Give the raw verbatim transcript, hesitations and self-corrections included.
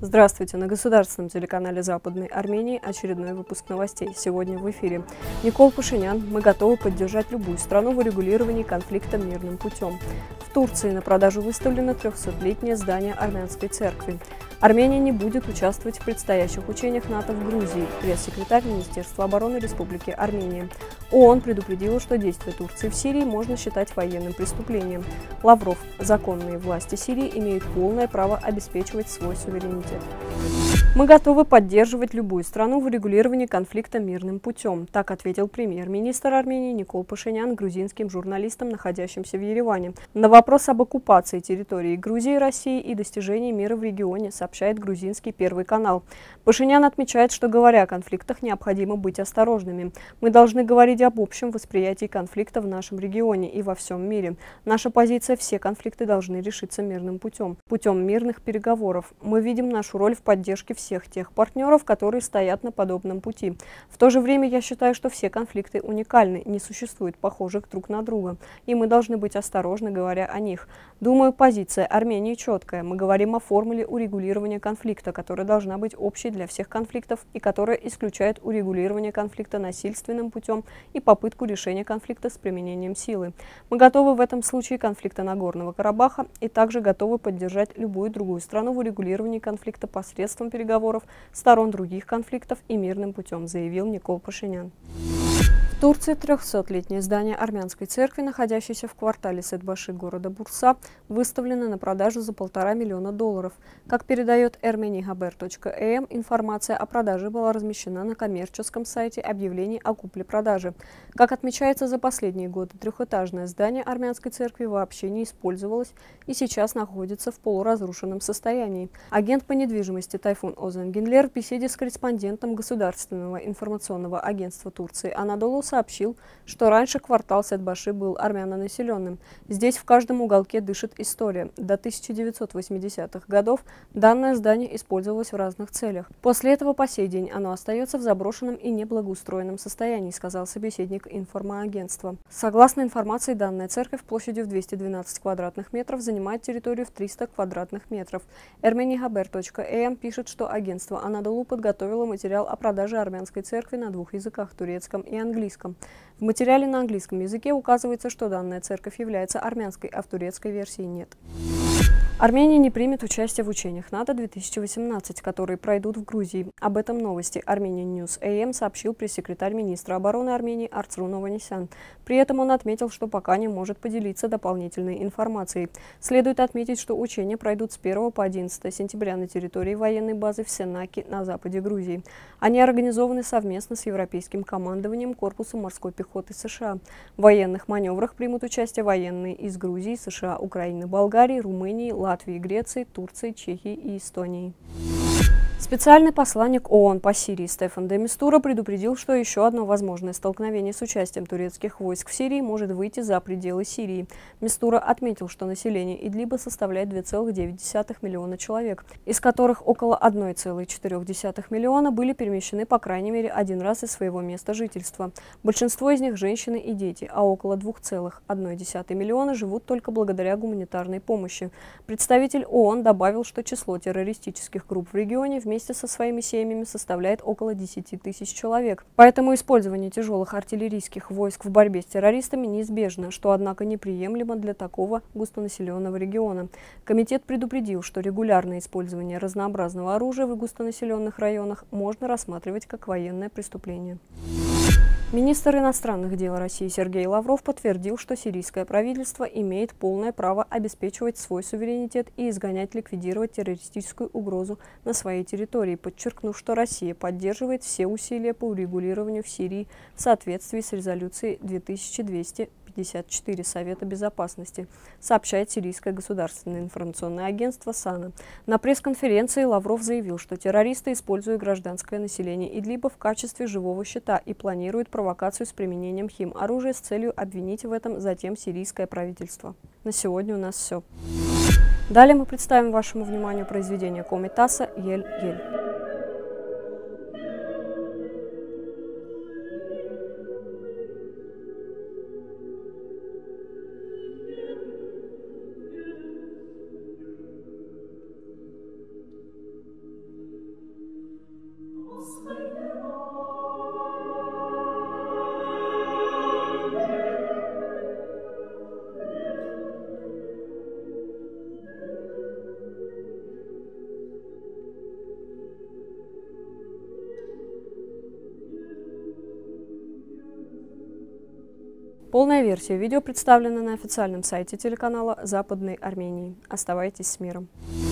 Здравствуйте! На государственном телеканале Западной Армении очередной выпуск новостей. Сегодня в эфире. Никол Пашинян: мы готовы поддержать любую страну в урегулировании конфликта мирным путем. В Турции на продажу выставлено трехсотлетнее здание армянской церкви. Армения не будет участвовать в предстоящих учениях НАТО в Грузии. Пресс-секретарь Министерства обороны Республики Армения. ООН предупредила, что действия Турции в Сирии можно считать военным преступлением. Лавров: законные власти Сирии имеют полное право обеспечивать свой суверенитет. Мы готовы поддерживать любую страну в урегулировании конфликта мирным путем. Так ответил премьер-министр Армении Никол Пашинян грузинским журналистам, находящимся в Ереване. На вопрос об оккупации территории Грузии России и достижении мира в регионе сообщает грузинский Первый канал. Пашинян отмечает, что, говоря о конфликтах, необходимо быть осторожными. Мы должны говорить об общем восприятии конфликта в нашем регионе и во всем мире. Наша позиция: все конфликты должны решиться мирным путем, путем мирных переговоров. Мы видим нашу роль в поддержке всех тех партнеров, которые стоят на подобном пути. В то же время я считаю, что все конфликты уникальны, не существует похожих друг на друга, и мы должны быть осторожны, говоря о них. Думаю, позиция Армении четкая. Мы говорим о формуле урегулирования конфликта, которая должна быть общей для всех конфликтов и которая исключает урегулирование конфликта насильственным путем и попытку решения конфликта с применением силы. Мы готовы в этом случае конфликта Нагорного Карабаха и также готовы поддержать любую другую страну в урегулировании конфликта посредством переговоров сторон других конфликтов и мирным путем, заявил Никол Пашинян. В Турции трехсотлетнее здание армянской церкви, находящееся в квартале Сет-Баши города Бурса, выставлено на продажу за полтора миллиона долларов. Как передает эрмениhabер точка эм, информация о продаже была размещена на коммерческом сайте объявлений о купле-продаже. Как отмечается, за последние годы трехэтажное здание армянской церкви вообще не использовалось и сейчас находится в полуразрушенном состоянии. Агент по недвижимости Тайфун Озенгенлер в беседе с корреспондентом Государственного информационного агентства Турции Анадолу сообщил, что раньше квартал Сет-Баши был армянонаселенным. Здесь в каждом уголке дышит история. До тысяча девятьсот восьмидесятых годов данное здание использовалось в разных целях. После этого по сей день оно остается в заброшенном и неблагоустроенном состоянии, сказал собеседник информагентства. Согласно информации, данная церковь площадью в двести двенадцать квадратных метров занимает территорию в триста квадратных метров. эрмениhabер точка эм пишет, что агентство Анадолу подготовило материал о продаже армянской церкви на двух языках – турецком и английском. В материале на английском языке указывается, что данная церковь является армянской, а в турецкой версии нет. Армения не примет участие в учениях НАТО две тысячи восемнадцать, которые пройдут в Грузии. Об этом новости Armenian News эй эм сообщил пресс-секретарь министра обороны Армении Арцрун Ованесян. При этом он отметил, что пока не может поделиться дополнительной информацией. Следует отметить, что учения пройдут с первого по одиннадцатое сентября на территории военной базы в Сенаке на западе Грузии. Они организованы совместно с Европейским командованием Корпуса морской пехоты США. В военных маневрах примут участие военные из Грузии, США, Украины, Болгарии, Румынии, Латвии, Греции, Турции, Чехии и Эстонии. Специальный посланник ООН по Сирии Стефан де Мистура предупредил, что еще одно возможное столкновение с участием турецких войск в Сирии может выйти за пределы Сирии. Мистура отметил, что население Идлиба составляет две целых девять десятых миллиона человек, из которых около одной целой четырёх десятых миллиона были перемещены по крайней мере один раз из своего места жительства. Большинство из них женщины и дети, а около двух целых одной десятой миллиона живут только благодаря гуманитарной помощи. Представитель ООН добавил, что число террористических групп в регионе вместе со своими семьями составляет около десяти тысяч человек. Поэтому использование тяжелых артиллерийских войск в борьбе с террористами неизбежно, что, однако, неприемлемо для такого густонаселенного региона. Комитет предупредил, что регулярное использование разнообразного оружия в густонаселенных районах можно рассматривать как военное преступление. Министр иностранных дел России Сергей Лавров подтвердил, что сирийское правительство имеет полное право обеспечивать свой суверенитет и изгонять, ликвидировать террористическую угрозу на своей территории, подчеркнув, что Россия поддерживает все усилия по урегулированию в Сирии в соответствии с резолюцией две тысячи двести пятьдесят четыре Совета Безопасности, сообщает сирийское государственное информационное агентство САНА. На пресс-конференции Лавров заявил, что террористы используют гражданское население Идлиба в качестве живого щита и планируют провокацию с применением химоружия с целью обвинить в этом затем сирийское правительство. На сегодня у нас все. Далее мы представим вашему вниманию произведение Комитаса «Ель-Ель». Полная версия видео представлена на официальном сайте телеканала Западной Армении. Оставайтесь с миром.